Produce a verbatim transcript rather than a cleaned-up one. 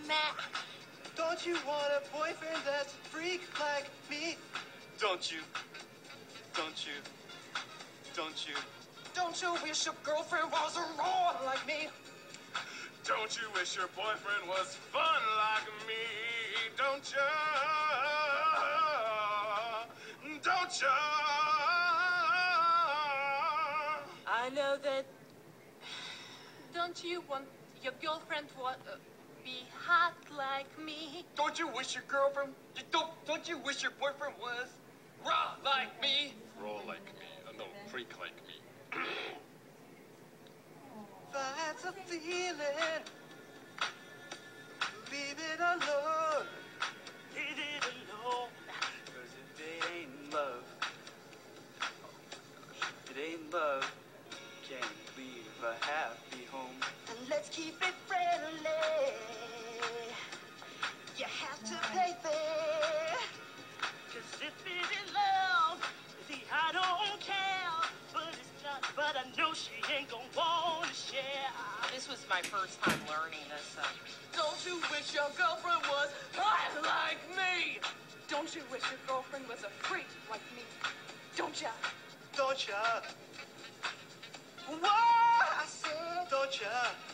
Matt. Don't you want a boyfriend that's a freak like me? Don't you? Don't you? Don't you? Don't you wish your girlfriend was a roar like me? Don't you wish your boyfriend was fun like me? Don't you? Don't you? I know that. Don't you want your girlfriend to uh, be hot like me? Don't you wish your girlfriend? Don't don't you wish your boyfriend was raw like me? Raw like me, uh, no, freak like me. That's a feeling. Leave it alone. Leave it alone. Cause if it ain't love, it ain't love. Can't leave a happy home. And let's keep it friendly. You have to pay fair. Cause if it is love, see, I don't care. But it's not, but I know she ain't gonna wanna share. This was my first time learning this. Uh, Don't you wish your girlfriend was hot like me? Don't you wish your girlfriend was a freak like me? Don't ya? Don't ya? What I said? Don't ya?